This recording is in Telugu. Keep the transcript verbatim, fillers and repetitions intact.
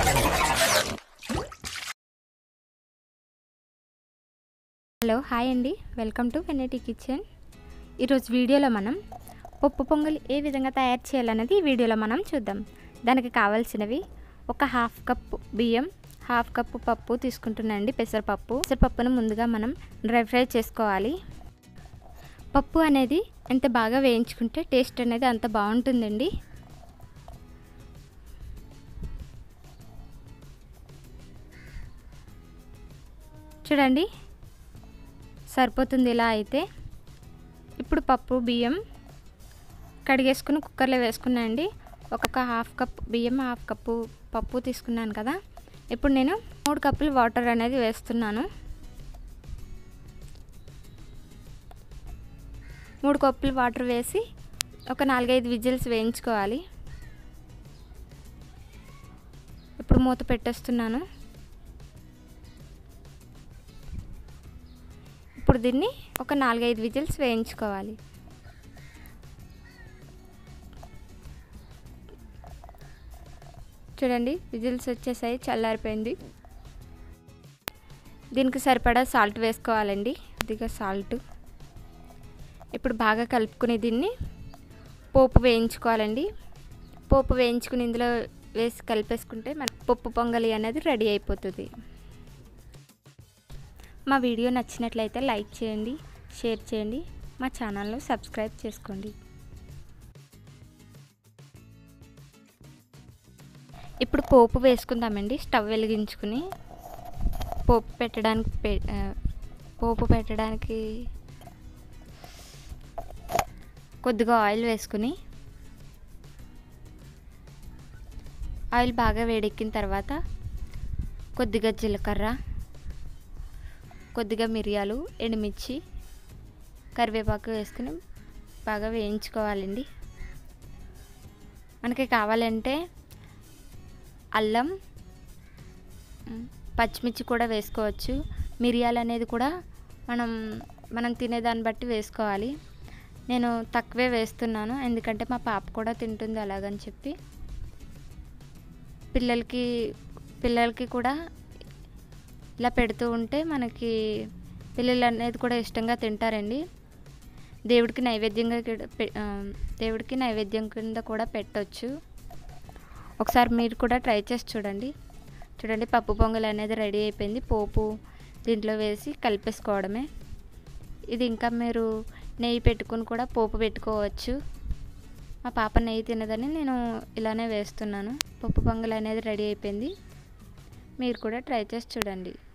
హలో హాయ్ అండి, వెల్కమ్ టు వెన్నెటీ కిచెన్. ఈరోజు వీడియోలో మనం పప్పు పొంగల్ ఏ విధంగా తయారు చేయాలన్నది ఈ వీడియోలో మనం చూద్దాం. దానికి కావాల్సినవి ఒక హాఫ్ కప్ బియ్యం, హాఫ్ కప్పు పప్పు తీసుకుంటున్నాండి, పెసరపప్పు. పెసరపప్పును ముందుగా మనం డ్రై ఫ్రై చేసుకోవాలి. పప్పు అనేది ఎంత బాగా వేయించుకుంటే టేస్ట్ అనేది అంత బాగుంటుందండి. చూడండి సరిపోతుంది ఇలా అయితే. ఇప్పుడు పప్పు బియ్యం కడిగేసుకుని కుక్కర్లో వేసుకున్నానండి. ఒక్కొక్క హాఫ్ కప్ బియ్యం, హాఫ్ కప్పు పప్పు తీసుకున్నాను కదా. ఇప్పుడు నేను మూడు కప్పులు వాటర్ అనేది వేస్తున్నాను. మూడు కప్పులు వాటర్ వేసి ఒక నాలుగైదు విజిల్స్ వేయించుకోవాలి. ఇప్పుడు మూత పెట్టేస్తున్నాను. ఇప్పుడు దీన్ని ఒక నాలుగైదు విజిల్స్ వేయించుకోవాలి. చూడండి విజిల్స్ వచ్చేసాయి, చల్లారిపోయింది. దీనికి సరిపడా సాల్ట్ వేసుకోవాలండి, కొద్దిగా సాల్ట్. ఇప్పుడు బాగా కలుపుకుని దీన్ని పోపు వేయించుకోవాలండి. పోపు వేయించుకుని ఇందులో వేసి కలిపేసుకుంటే మన పప్పు పొంగలి అనేది రెడీ అయిపోతుంది. మా వీడియో నచ్చినట్లయితే లైక్ చేయండి, షేర్ చేయండి, మా ఛానల్ను సబ్స్క్రైబ్ చేసుకోండి. ఇప్పుడు పోపు వేసుకుందామండి. స్టవ్ వెలిగించుకుని పోపు పెట్టడానికి పోపు పెట్టడానికి కొద్దిగా ఆయిల్ వేసుకుని, ఆయిల్ బాగా వేడెక్కిన తర్వాత కొద్దిగా జీలకర్ర, కొద్దిగా మిరియాలు, ఎండుమిర్చి, కరివేపాకు వేసుకుని బాగా వేయించుకోవాలండి. మనకి కావాలంటే అల్లం, పచ్చిమిర్చి కూడా వేసుకోవచ్చు. మిరియాలు అనేది కూడా మనం మనం తినేదాన్ని బట్టి వేసుకోవాలి. నేను తక్కువే వేస్తున్నాను, ఎందుకంటే మా పాప కూడా తింటుంది అలాగని చెప్పి. పిల్లలకి పిల్లలకి కూడా ఇలా పెడుతూ ఉంటే మనకి పిల్లలు అనేది కూడా ఇష్టంగా తింటారండి. దేవుడికి నైవేద్యంగా దేవుడికి నైవేద్యం కింద కూడా పెట్టవచ్చు. ఒకసారి మీరు కూడా ట్రై చేసి చూడండి. చూడండి పప్పు పొంగల్ అనేది రెడీ అయిపోయింది. పోపు దీంట్లో వేసి కలిపేసుకోవడమే. ఇది ఇంకా మీరు నెయ్యి పెట్టుకుని కూడా పోపు పెట్టుకోవచ్చు. మా పాప నెయ్యి తినదని నేను ఇలానే వేస్తున్నాను. పప్పు పొంగల్ అనేది రెడీ అయిపోయింది. మీరు కూడా ట్రై చేసి చూడండి.